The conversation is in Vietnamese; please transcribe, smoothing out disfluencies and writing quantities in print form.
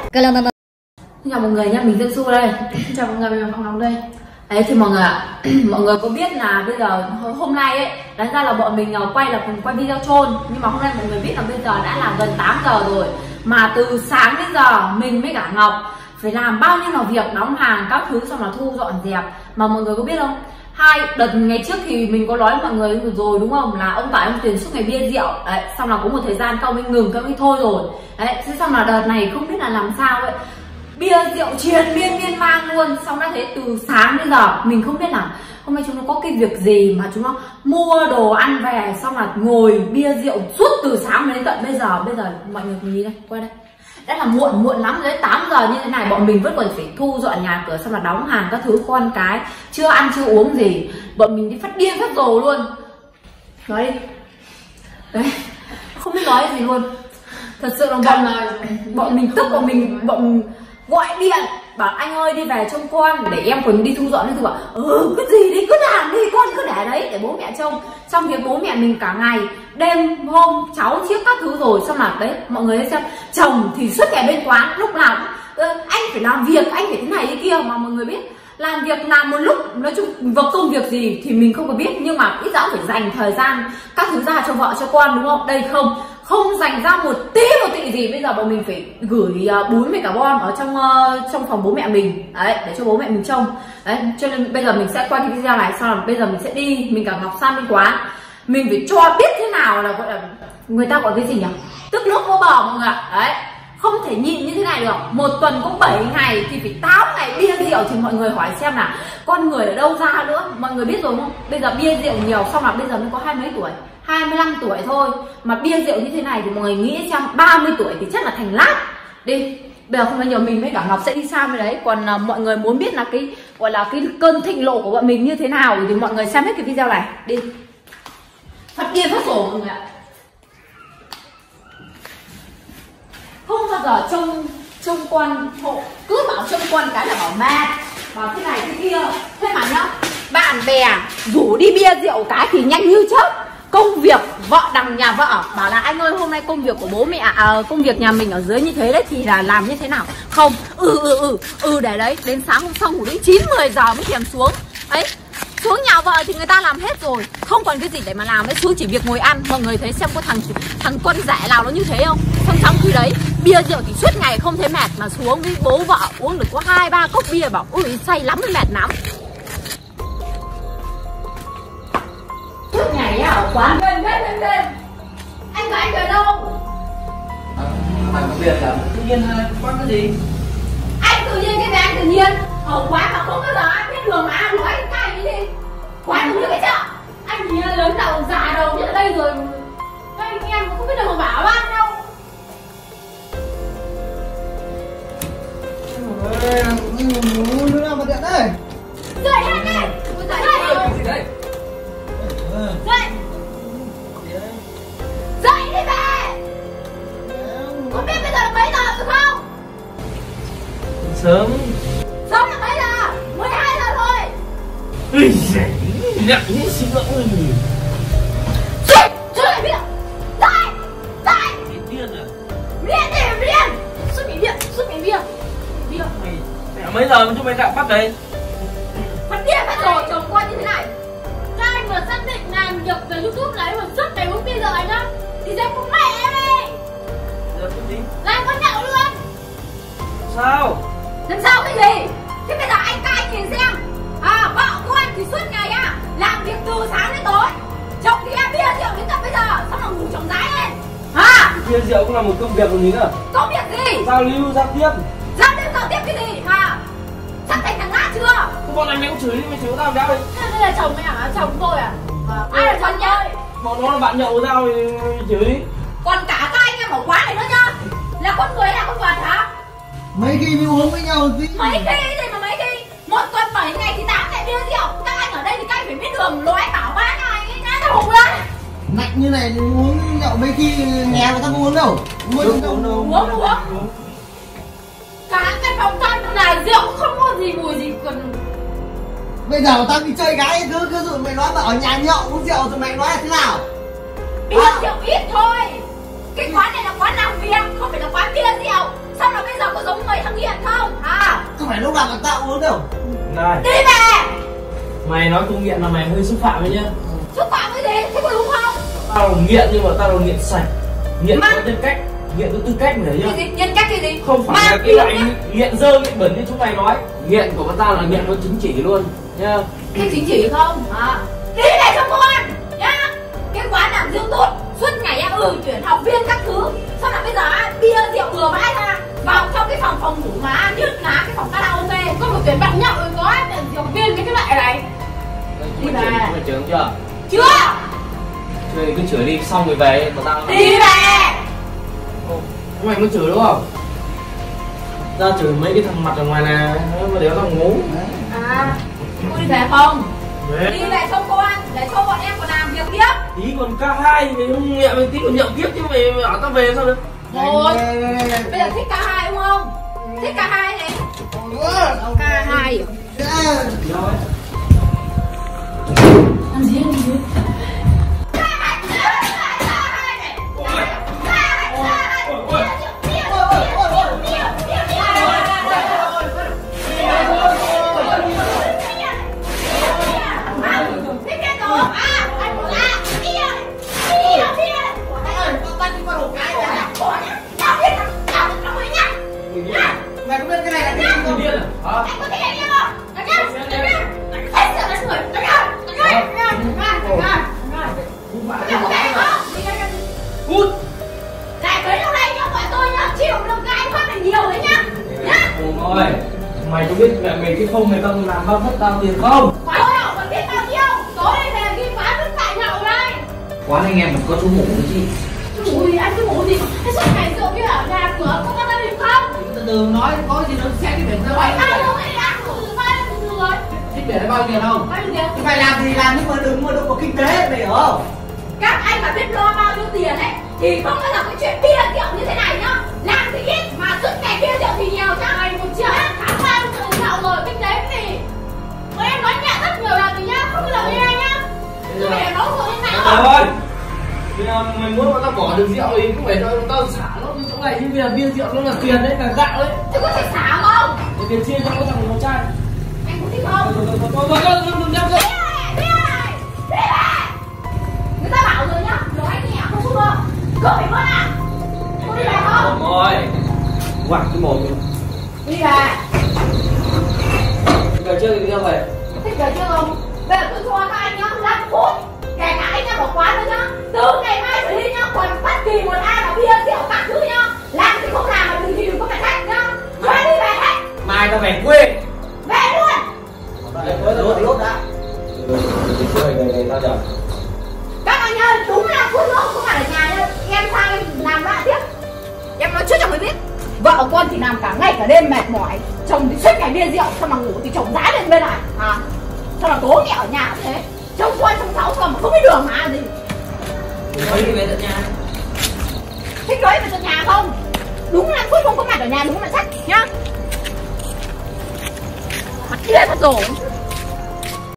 Xin chào mọi người nha, mình Dương Su đây. Xin chào mọi người, mình là Phong Ngọc đây. Đấy thì mọi người ạ, mọi người có biết là bây giờ hôm nay ấy, đáng ra là bọn mình quay là cùng quay video chôn, nhưng mà hôm nay mọi người biết là bây giờ đã là gần 8 giờ rồi, mà từ sáng đến giờ mình với cả Ngọc phải làm bao nhiêu là việc, đóng hàng các thứ, xong là thu dọn dẹp. Mà mọi người có biết không, hai đợt ngày trước thì mình có nói với mọi người rồi đúng không, là ông Tài ông Tuyền suốt ngày bia rượu đấy, xong là có một thời gian các ông ấy ngừng, các ông ấy thôi rồi đấy. Thế xong là đợt này không biết là làm sao ấy, bia rượu triền miên man luôn. Xong đã thế từ sáng đến giờ mình không biết là hôm nay chúng nó có cái việc gì mà chúng nó mua đồ ăn về, xong là ngồi bia rượu suốt từ sáng đến tận bây giờ. Bây giờ mọi người cùng nhìn đây, quay đây, đã là muộn lắm đấy, 8 giờ như thế này bọn mình vẫn còn phải thu dọn nhà cửa, xong là đóng hàng các thứ, con cái chưa ăn chưa uống gì, bọn mình đi phát điên phát rồ luôn. Nói đi đấy, không biết nói gì luôn, thật sự là bọn mình tức, bọn gọi điện bảo anh ơi đi về trông con, để em còn đi thu dọn. Thì bảo cái gì đi cứ làm đi, con cứ để đấy để bố mẹ trông. Trong việc bố mẹ mình cả ngày đêm hôm cháu chiếc các thứ rồi, xong là đấy mọi người thấy xem, chồng thì suốt ngày bên quán, lúc nào anh phải làm việc, anh phải thế này thế kia. Mà mọi người biết làm việc làm một lúc, nói chung vào công việc gì thì mình không có biết, nhưng mà ít ra phải dành thời gian các thứ ra cho vợ cho con đúng không. Đây không dành ra một tị gì. Bây giờ bọn mình phải gửi bún với cả bom ở trong phòng bố mẹ mình đấy, để cho bố mẹ mình trông đấy. Cho nên bây giờ mình sẽ quay cái video này, sau là bây giờ mình sẽ đi, mình cả Ngọc sang bên quán, mình phải cho biết thế nào là gọi là, người ta gọi cái gì nhỉ, tức nước vô bờ mọi người ạ. Đấy, không thể nhịn như thế này được. Một tuần cũng 7 ngày thì phải 8 ngày bia rượu. Thì mọi người hỏi xem là con người ở đâu ra nữa. Mọi người biết rồi không, bây giờ bia rượu nhiều, xong là bây giờ mới có 20 mấy tuổi, 25 tuổi thôi mà bia rượu như thế này, thì mọi người nghĩ xem 30 tuổi thì chắc là thành lát đi. Bây giờ không bao giờ mình với cả Ngọc sẽ đi sang bên đấy. Còn mọi người muốn biết là cái gọi là cái cơn thịnh nộ của bọn mình như thế nào thì mọi người xem hết cái video này đi. Phát điên phát rổ mọi người ạ, không bao giờ trông con hộ, cứ bảo trông con cái là bảo mệt, bảo thế này thế kia. Thế mà nhá, bạn bè rủ đi bia rượu cái thì nhanh như chớp. Công việc vợ đằng nhà vợ bảo là anh ơi hôm nay công việc của bố mẹ công việc nhà mình ở dưới như thế đấy thì là làm như thế nào. Không, để đấy đến sáng hôm sau ngủ đến 9-10 giờ mới thèm xuống ấy. Xuống nhà vợ thì người ta làm hết rồi, không còn cái gì để mà làm ấy, xuống chỉ việc ngồi ăn. Mọi người thấy xem có thằng con rẻ nào nó như thế không? Trong khi đấy bia rượu thì suốt ngày không thấy mệt, mà xuống với bố vợ uống được có 2-3 cốc bia bảo ui say lắm mới mệt lắm. Suốt ngày ở quán lên anh về đâu? Mà có việc là tự nhiên quán cái gì? Anh tự nhiên cái gì anh tự nhiên? Ở quán mà không bao giờ anh biết đường mà anh nói cái gì đi. Quán cũng như cái chợ. Anh nhìn lớn đầu già đầu như ở đây rồi. Các anh em không biết đường mà bảo anh đâu. Đứa nào mà điện đây? Dậy anh ơi. Dậy. Dậy đi về. Không biết bây giờ là mấy giờ rồi không? Sớm. Sớm là mấy giờ? 12 giờ thôi. Ui giời, nặng như xin lỗi. Chưa lại biết. Dậy. Điên à? Điên. Suốt bị điên. Mày mấy giờ mà chúng mày lại bắt đấy? Phát điên phát rồi, chồng coi như thế này. Các anh mà xác định làm việc về YouTube đấy mà suốt ngày uống bia rồi nhá, thì xem cũng mẹ em đi. Giờ cái gì? Làm con nhậu luôn. Sao? Làm sao cái gì? Thế bây giờ anh các anh nhìn xem, vợ của anh thì suốt ngày làm việc từ sáng đến tối, chồng thì em bia rượu đến tận bây giờ, xong rồi ngủ chồng rái lên. Bia rượu cũng là một công việc của mình à? Công việc gì? Giao lưu giao tiếp. Giao tiếp cái gì sắp thành thằng lát chưa? Không, bọn anh mày cũng chửi đi, mày chửi tao đéo đi. Thế đây là chồng mày hả? Chồng tôi à? Ai là chồng nhá? Bọn nó là bạn nhậu tao thì chửi đi. Còn cả các anh em ở quán này nữa nhá, là con người hay là con vật hả? Mấy khi mới uống với nhau gì? Mấy khi gì mà mấy khi? Một tuần 7 ngày thì 8 ngày bia rượu. Các anh ở đây thì các anh phải biết đường lối bảo ba ngày ngã ra hùng lên. Mạnh như này uống nhậu mấy khi nhà người ta không uống đâu. Uống. Cả cái phòng thân này rượu không có gì mùi gì còn. Bây giờ tao đi chơi gái cứ dụ mày nói mà ở nhà nhậu uống rượu thì mày nói là thế nào? Bia rượu ít thôi. Cái quán này là quán làm việc, không phải là quán bia rượu. Xong là bây giờ có giống phải lúc nào mà tao uống đâu. Này, Đi về. mày nói không nghiện là mày hơi xúc phạm đấy nhá. Xúc phạm cái gì? Thế có đúng không? Tao là nghiện nhưng mà tao là nghiện sạch. Nghiện Mà- có nhân cách, nghiện có tư cách mày hiểu Cái chưa? gì? Nhân cách cái gì? Không phải Mà là cái yêu loại nhá. nghiện dơ, nghiện bẩn như chúng mày nói. Nghiện của tao là nghiện có chứng chỉ luôn nhá. Cái chính chỉ không? À. Đi về cho con nhá. Cái quán làm riêng tốt, suốt ngày em chuyển học viên các thứ. Sao là bây giờ bia rượu bừa bãi ra vào trong cái phòng ngủ mà như là cái phòng karaoke. Có một tuyển bạn nhậu rồi có rượu viên với cái loại này. Đi về. Mày chửi chưa? Chưa? Chưa thì cứ chửi đi, xong rồi về của tao. Đi về. Mày mới chửi đúng không? Ra chửi mấy cái thằng mặt ở ngoài này mà đéo thằng ngố. À, cô đi về không? Đấy. Đi về cho con, để cho bọn em còn làm việc tiếp. Tí còn K2 mày không nghiện, mày tí còn nhậu tiếp chứ mày bảo tao về sao được? Rồi, bây giờ thích K2 đúng không? Thích K2 này. K2 Rồi. Làm gì làm gì? Mày có biết cái này là cái gì không? Điên à? Hả? Cút. Ôi, mày có biết mẹ mày cái không mày tao làm bao mất tao tiền không? Quán anh em có chú ngủ cái gì? Từ từ nói có gì nó xem cái biển ra ngoài. Cái biển nó bao nhiêu tiền không? Mày làm gì làm nhưng mà đừng có kinh tế, mày hiểu không? Các anh mà biết lo bao nhiêu tiền ấy thì không bao giờ cái chuyện bia rượu như thế này nhá. Làm thì ít mà suốt ngày bia rượu thì nhiều nhá. Ngày 1 triệu tháng 3 triệu rượu rồi kinh tế cái gì? Bọn em nói nhẹ rất nhiều lần rồi nhá, không bao giờ nghe nhá. Tôi phải nói rồi thế nào? Thôi. Bây giờ mày muốn bọn tao bỏ được rượu thì cũng phải cho tao xả nó cái chỗ này chứ bây giờ bia rượu nó là tiền đấy, là gạo đấy. Chứ có thể xả không? Để tiền chia cho các thằng con trai. Anh có thích không? Thôi, đừng nhắc nữa. Người ta bảo rồi nhá, nói nhẹ không chút đâu. Cậu phải mất à? Cô đi về không? Rồi. Quạt cái mồm đi. Đi về. Giờ chưa thì đi đâu về? Thích về chưa không? Bây giờ tôi cho các anh nhá, 5 phút. Kể cả anh em ở quán nữa nhá. Từ ngày mai trở đi nhá, còn bất kỳ một ai mà bia rượu các thứ nhá. Làm thì không làm mà đừng có phải thách nhá. Thôi đi về hết. Mai tao về quê. Về luôn. Đốt đã. Đây, tao chờ. Các anh ơi, đúng là phút nữa không phải ở nhà đâu. Em sang em làm lại tiếp. Em nói trước cho mày biết. Vợ con thì làm cả ngày cả đêm mệt mỏi. Chồng thì suốt ngày bia rượu, sao mà ngủ thì chồng giá lên bên này. À, sao mà tố mẹ ở nhà cũng thế. Trông con trông cháu mà không biết đường mà gì. Thôi đi về tận nhà. Thích nói về tận nhà không? Đúng là phút không có mặt ở nhà, đúng là chắc nhá. Mặt kia thật rồi.